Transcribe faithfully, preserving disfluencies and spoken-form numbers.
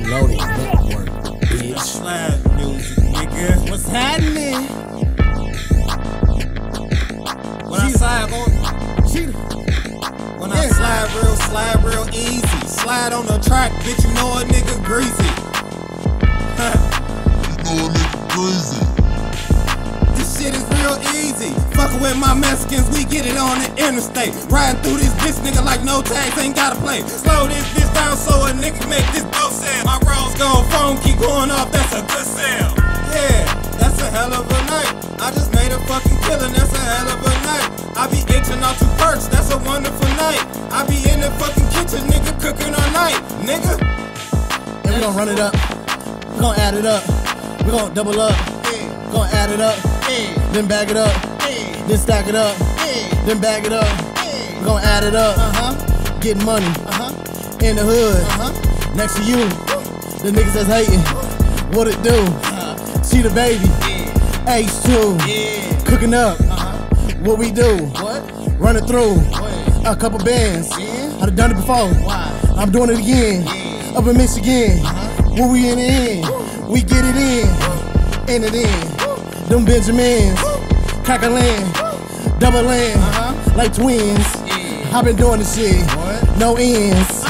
Loaded network, bitch. Slide music, nigga. What's happening? When I slide, boy. Cheetah. When I slide real, slide real easy. Slide on the track, bitch, you know a nigga greasy. You know a nigga greasy. This shit is real easy. Fuckin' with my Mexicans, we get it on the interstate. Riding through this bitch, nigga, like no tags, ain't gotta play. Slow this bitch down so a nigga make this boat sell. My rolls gon' phone keep going off, that's a good sell. Yeah, that's a hell of a night. I just made a fucking killin', that's a hell of a night. I be itching off two perks, that's a wonderful night. I be in the fucking kitchen, nigga, cooking all night, nigga. And we gon' run it up. We gon' add it up. We gon' double up. Yeah. We gon' add it up. Yeah. Then bag it up. Yeah. Then stack it up. Yeah. Then bag it up. Yeah. We gon' add it up. Uh-huh. Getting money Uh-huh. in the hood. Uh-huh. Next to you, the niggas that's hating. What it do? Uh-huh. Cheetah baby. Yeah. H two. Yeah. Cooking up. Uh-huh. What we do? What? Run it through. What? A couple bands. Yeah. I've done it before. Why? I'm doing it again. Yeah. Up in Michigan. Uh-huh. Where we in the end. We get it in. In it in. Them Benjamins. Crack-a-land. Double land. Uh-huh. Like twins. Yeah. I've been doing this shit. What? No ends.